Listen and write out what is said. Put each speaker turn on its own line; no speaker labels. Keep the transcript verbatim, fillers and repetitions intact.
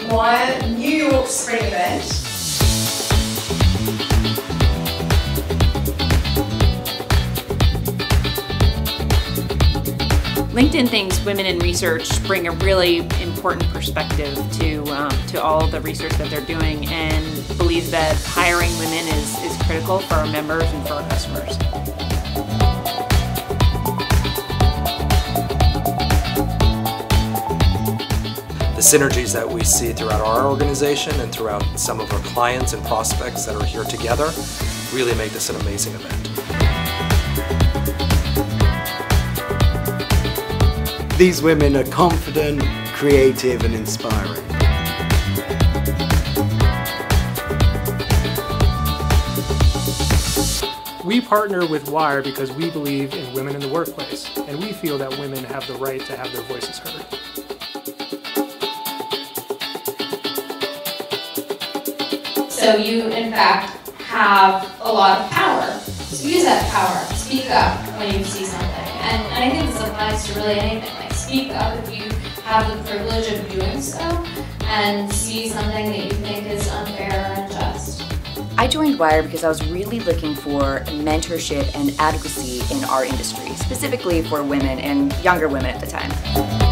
my New York spring event.
LinkedIn thinks women in research bring a really important perspective to, um, to all the research that they're doing, and believes that hiring women is, is critical for our members and for our customers.
The synergies that we see throughout our organization and throughout some of our clients and prospects that are here together really make this an amazing event.
These women are confident, creative and inspiring.
We partner with Wire because we believe in women in the workplace, and we feel that women have the right to have their voices heard.
So you, in fact, have a lot of power. So use that power. Speak up when you see something. And, and I think this applies to really anything. Like, speak up if you have the privilege of doing so and see something that you think is unfair or unjust.
I joined Wire because I was really looking for mentorship and advocacy in our industry, specifically for women and younger women at the time.